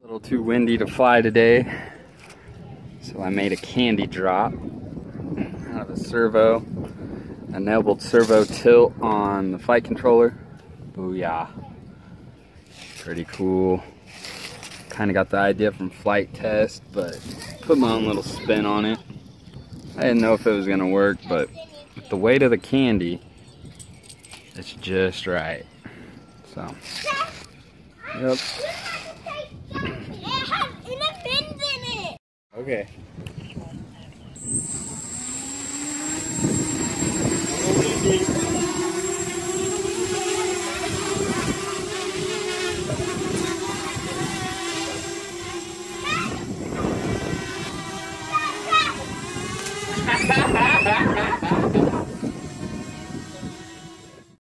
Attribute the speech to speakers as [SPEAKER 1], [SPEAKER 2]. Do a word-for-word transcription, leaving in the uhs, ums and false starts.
[SPEAKER 1] little too windy to fly today, so I made a candy drop out of a servo, enabled servo tilt on the flight controller. Booyah. Pretty cool. Kind of got the idea from flight test, but put my own little spin on it. I didn't know if it was gonna work, but with the weight of the candy, it's just right. So, yep. Okay.